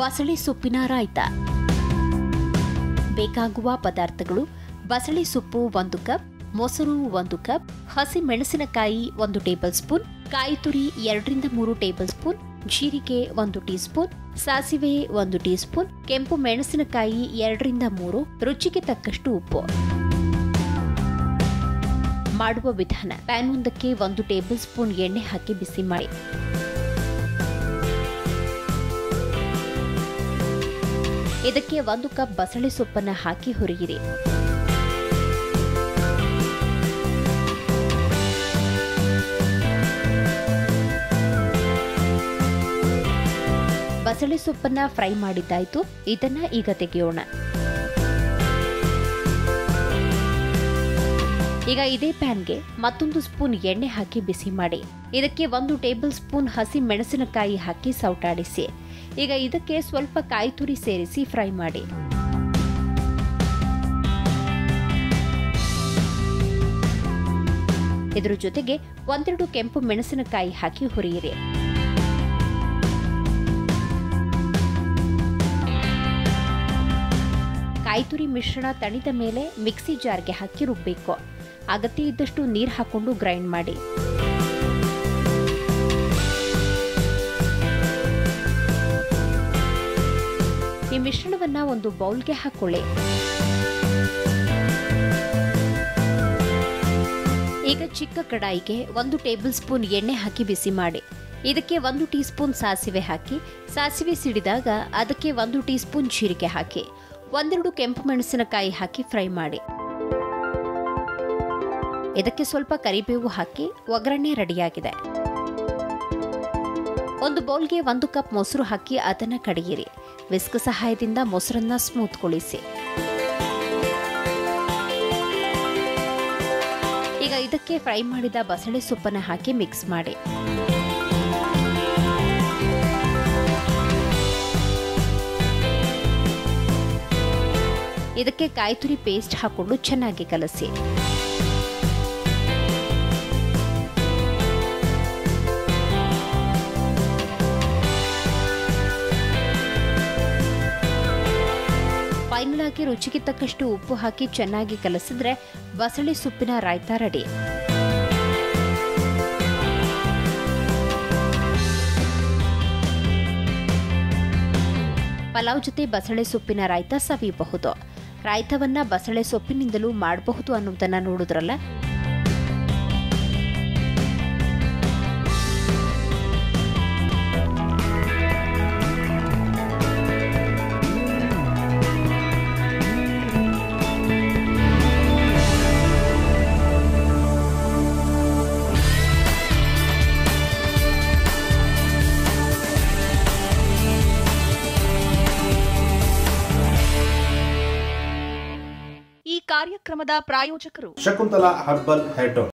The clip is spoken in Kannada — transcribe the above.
ಬಸಳೆ ಸೊಪ್ಪಿನ ರಾಯ್ತ. ಬೇಕಾಗುವ ಪದಾರ್ಥಗಳು: ಬಸಳೆ ಸೊಪ್ಪು 1 ಕಪ್, ಮೊಸರು 1 ಕಪ್, ಹಸಿ ಮೆಣಸಿನಕಾಯಿ 1 ಟೇಬಲ್ ಸ್ಪೂನ್, ಕಾಯಿ ತುರಿ 2 3 ಟೇಬಲ್ ಸ್ಪೂನ್, ಜೀರಿಗೆ 1 ಟೀ ಸ್ಪೂನ್, ಸಾಸಿವೆ 1 ಟೀ ಸ್ಪೂನ್, ಕೆಂಪು ಮೆಣಸಿನಕಾಯಿ 2 3, ರುಚಿಗೆ ತಕ್ಕಷ್ಟು ಉಪ್ಪು. ಮಾಡುವ ವಿಧಾನ: ಪ್ಯಾನ್ ಒಂದಕ್ಕೆ 1 ಟೇಬಲ್ ಸ್ಪೂನ್ ಎಣ್ಣೆ ಹಾಕಿ ಬಿಸಿ ಮಾಡಿ. ಇದಕ್ಕೆ 1 ಕಪ್ ಬಸಳೆ ಸೊಪ್ಪನ್ನು ಹಾಕಿ ಹುರಿಯಿರಿ. ಬಸಳೆ ಸೊಪ್ಪನ್ನ ಫ್ರೈ ಮಾಡಿದ್ದಾಯ್ತು. ಇದನ್ನ ಈಗ ತೆಗೆಯೋಣ. ಈಗ ಇದೇ ಪ್ಯಾನ್ಗೆ ಮತ್ತೊಂದು ಸ್ಪೂನ್ ಎಣ್ಣೆ ಹಾಕಿ ಬಿಸಿ ಮಾಡಿ. ಇದಕ್ಕೆ 1 ಟೇಬಲ್ ಸ್ಪೂನ್ ಹಸಿ ಮೆಣಸಿನಕಾಯಿ ಹಾಕಿ ಸೌಟಾಡಿಸಿ. ಈಗ ಇದಕ್ಕೆ ಸ್ವಲ್ಪ ಕಾಯಿ ತುರಿ ಸೇರಿಸಿ ಫ್ರೈ ಮಾಡಿ. ಇದರ ಜೊತೆಗೆ 1-2 ಕೆಂಪು ಮೆಣಸಿನಕಾಯಿ ಹಾಕಿ ಹುರಿಯಿರಿ. ಕಾಯಿ ತುರಿ ಮಿಶ್ರಣ ತಣಿದ ಮೇಲೆ ಮಿಕ್ಸಿ ಜಾರ್ಗೆ ಹಾಕಿ ರುಬ್ಬಬೇಕು. ಅಗತ್ಯ ಇದ್ದಷ್ಟು ನೀರು ಹಾಕೊಂಡು ಗ್ರೈಂಡ್ ಮಾಡಿ. ಈ ಮಿಶ್ರಣವನ್ನ ಒಂದು ಬೌಲ್ಗೆ ಹಾಕೊಳ್ಳಿ. ಈಗ ಚಿಕ್ಕ ಕಡಾಯಿಗೆ 1 ಟೇಬಲ್ ಸ್ಪೂನ್ ಎಣ್ಣೆ ಹಾಕಿ ಬಿಸಿ ಮಾಡಿ. ಇದಕ್ಕೆ 1 ಟೀ ಸ್ಪೂನ್ ಸಾಸಿವೆ ಹಾಕಿ. ಸಾಸಿವೆ ಸಿಡಿದಾಗ ಅದಕ್ಕೆ 1 ಟೀ ಸ್ಪೂನ್ ಜೀರಿಗೆ ಹಾಕಿ 1-2 ಕೆಂಪು ಮೆಣಸಿನಕಾಯಿ ಹಾಕಿ ಫ್ರೈ ಮಾಡಿ. ಇದಕ್ಕೆ ಸ್ವಲ್ಪ ಕರಿಬೇವು ಹಾಕಿ ಒಗ್ಗರಣೆ ರೆಡಿಯಾಗಿದೆ. ಒಂದು ಬೌಲ್ಗೆ 1 ಕಪ್ ಮೊಸರು ಹಾಕಿ ಅದನ್ನ ಕಡಿಯಿರಿ. ವಿಸ್ಕ್ ಸಹಾಯದಿಂದ ಮೊಸರನ್ನ ಸ್ಮೂತ್ಗೊಳಿಸಿ. ಈಗ ಇದಕ್ಕೆ ಫ್ರೈ ಮಾಡಿದ ಬಸಳೆ ಸೊಪ್ಪನ್ನು ಹಾಕಿ ಮಿಕ್ಸ್ ಮಾಡಿ. ಇದಕ್ಕೆ ಕಾಯಿ ತುರಿ ಪೇಸ್ಟ್ ಹಾಕೊಂಡು ಚೆನ್ನಾಗಿ ಕಲಸಿ. ಫೈನಲ್ ಆಗಿ ರುಚಿಗೆ ತಕ್ಕಷ್ಟು ಉಪ್ಪು ಹಾಕಿ ಚೆನ್ನಾಗಿ ಕಲಸಿದ್ರೆ ಬಸಳೆ ಸೊಪ್ಪಿನ ರಾಯ್ತ ರೆಡಿ. ಪಲಾವ್ ಜೊತೆ ಬಸಳೆ ಸೊಪ್ಪಿನ ರಾಯ್ತ ಸವಿಯಬಹುದು. ರಾಯ್ತವನ್ನ ಬಸಳೆ ಸೊಪ್ಪಿನಿಂದಲೂ ಮಾಡಬಹುದು ಅನ್ನೋದನ್ನ ನೋಡಿದ್ರಲ್ಲ. ಕಾರ್ಯಕ್ರಮದ ಪ್ರಾಯೋಜಕರು ಶಕುಂತಲಾ ಹರ್ಬಲ್ ಹೇರ್